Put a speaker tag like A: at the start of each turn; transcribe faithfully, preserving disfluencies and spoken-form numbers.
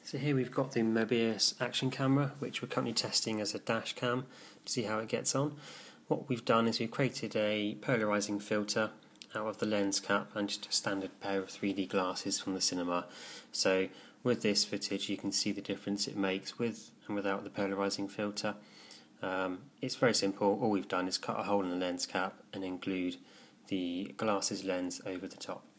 A: So here we've got the Mobius Action Camera, which we're currently testing as a dash cam to see how it gets on. What we've done is we've created a polarising filter out of the lens cap and just a standard pair of three D glasses from the cinema. So with this footage you can see the difference it makes with and without the polarising filter. Um, it's very simple. All we've done is cut a hole in the lens cap and then glued the glasses lens over the top.